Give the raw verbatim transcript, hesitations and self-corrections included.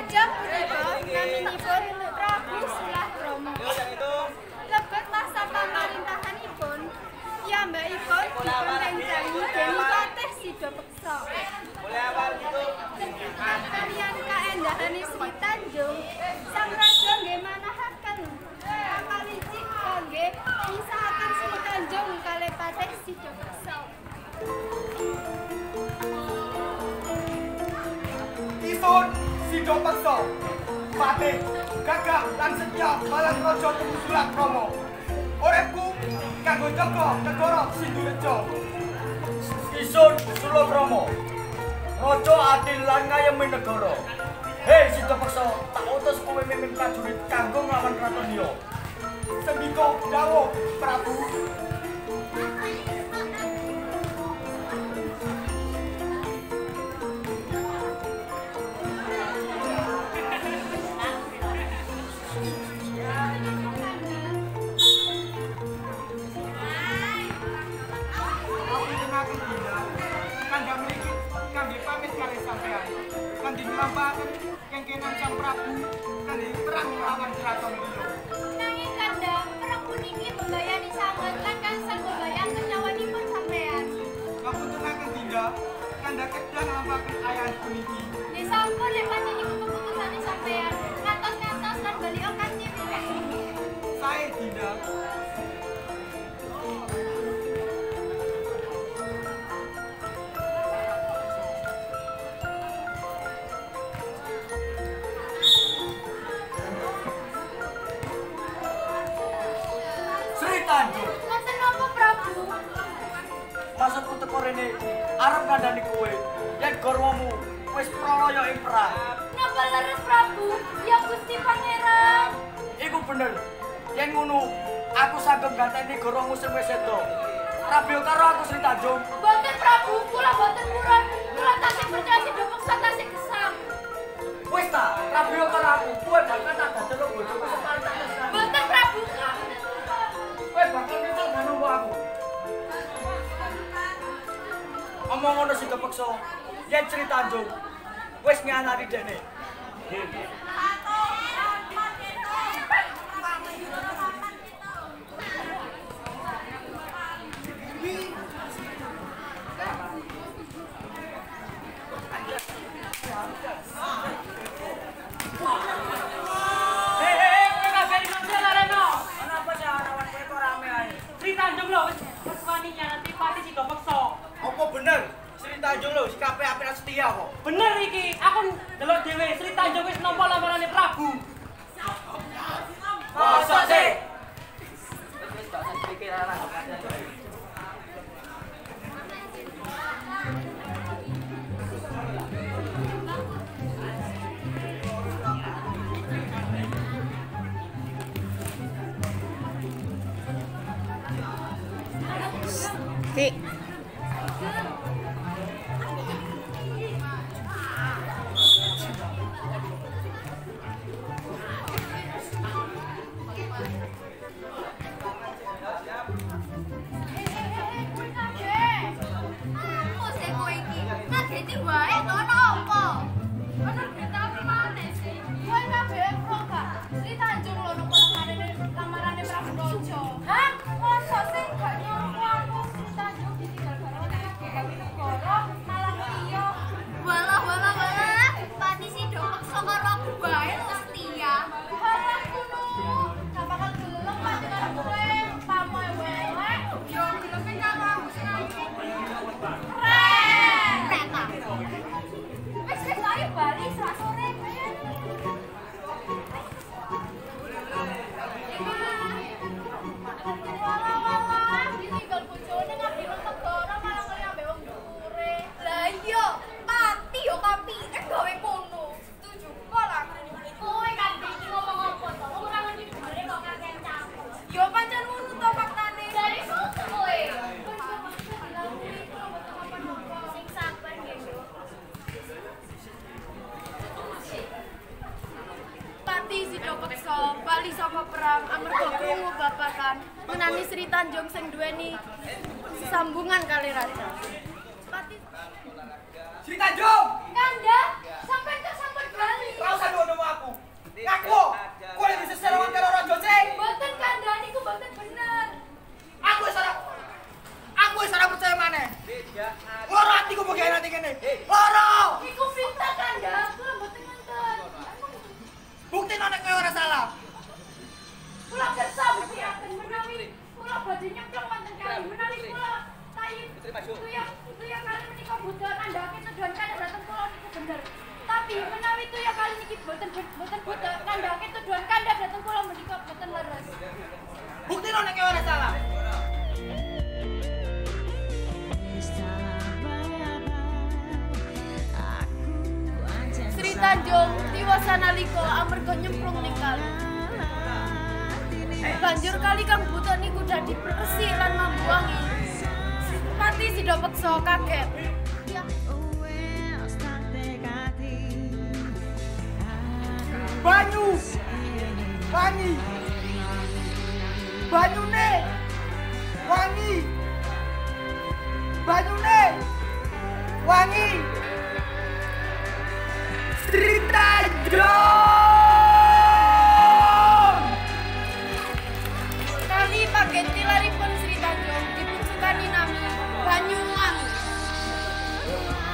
Lajeng punika naminipun Prabu Sulakrama. Lebet masa pamarintahanipun piyambakipun dipunrencangi déning Patih Sidapeksa. Kaliyan kaendahane Sri Tanjung, Sang Raja nggih manahaken pamalicik kangge misahaken Sri Tanjung kalih Patih Sidapeksa. Isun Sidapeksa, Patih gagah lan setya marang Raja Sulakrama. Uripku kanggo jaga negara Sindurejo. Isun Sulakrama, Raja adil lan ngayomi negara. Hei Sidapeksa, tak utus kowe mimpin prajurit kanggo nglawan kraton liya. Sendika dawuh Prabu. Yang kenan Sang Prabu kan terang melawan kraton liya. Nanging Kanda, perang puniki mbebayani sanget lan kangsang mbebayang kenyawanipun sampeyan. Ngapuntenaken Dinda, Kanda kedah nglampahaken ayahan puniki. Nggih sampun nek panjenengan keputusane sampeyan, ngantos-ngantos lan bali kanthi pirek. Sae Dinda. Tanjung. Ngoten napa Prabu? Maksudku teko rene arep ngandani kowe yen garwamu wis pralaya ing perang. Napa leres Prabu? Ya Gusti Pangeran. Iku bener. Yen ngono, aku saged ganteni garwamu sing wis seda. Rabiya karo aku Sri Tanjung. Boten Prabu, kula boten purun. Kula tasih percaya Sidapeksa tasih gesang. Wis ta, rabiya karo aku. Kowe bakal tak dadelok bojoku sepaling tak kesang. Boten Prabu. Kowe bakal nyekel manunggo aku. Omong ngono Sidapeksa, yen Sri Tanjung wis nganani dene. Apa bener? Sri Tanjung lho, sikape apik setia kok. Bener iki, aku ndelok dhewe Sri Tanjung wis nampa lamarane Prabu. Masa sih? Wis gak usah pikir ana. Ti. Bali saka perang amarga krungu babagan ngenani Sri Tanjung sing duweni sambungan kali raja. Sri Tanjung! Kanda, sampeyan kok sampun bali. Ora usah Tapi menawi tuya kali niki boten boten buta kandhake tuduhan kandha dhateng kula menika boten leres. Buktino nek ora salah. Sri Tanjung tiwasa nalika amarga nyemplung ning kali. Banjur kali kang buta niku dadi resi lan mambuwangi. Pati Sida Peksa kaget. Banyu, wangi, banyune, wangi, banyune, wangi, Sri Tanjung. Kali pagen tilaripun Sri Tanjung dipunsukani nami Banyuwangi.